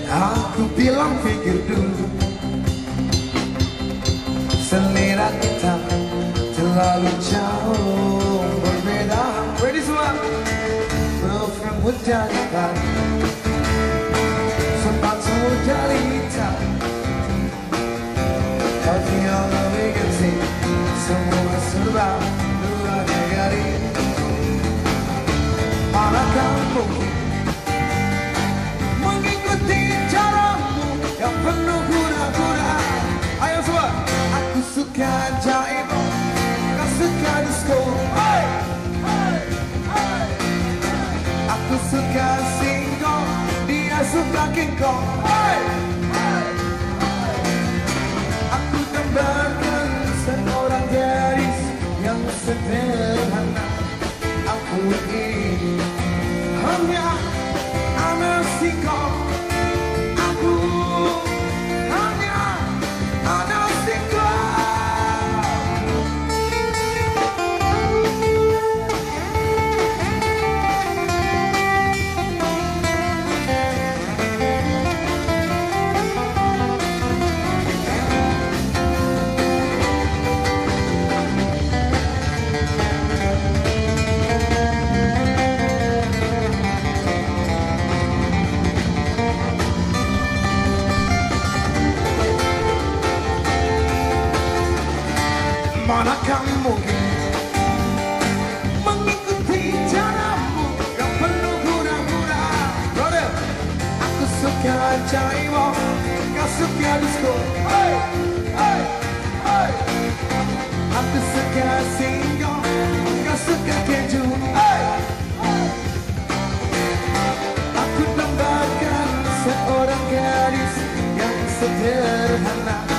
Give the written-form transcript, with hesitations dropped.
Aku bilang pikir dulu, selera kita terlalu jauh berbeda. Ready semua? Girlfriend udah nikah, sepatu dari hitam, tapi yang lebih penting semua serba dua negari. Manakah mungkin mengikuti caramu yang penuh guna-guna? Ayo semua. Aku suka jaim, kau suka disco. Hey, hey, hey. Aku suka singkong, dia suka kingkong. Hey, hey, hey. Aku gambarkan seorang gadis yang sederhana. Aku ini hanya anak singkong. Aku hanya anak singkong. Manakah mungkin mengikuti caramu yang penuh guna-guna? Brother, aku suka jaimo, kau suka disco. Hey, hey, hey. Aku suka singkong, kau suka keju. Hey, hey. Aku dambakan seorang gadis yang sederhana.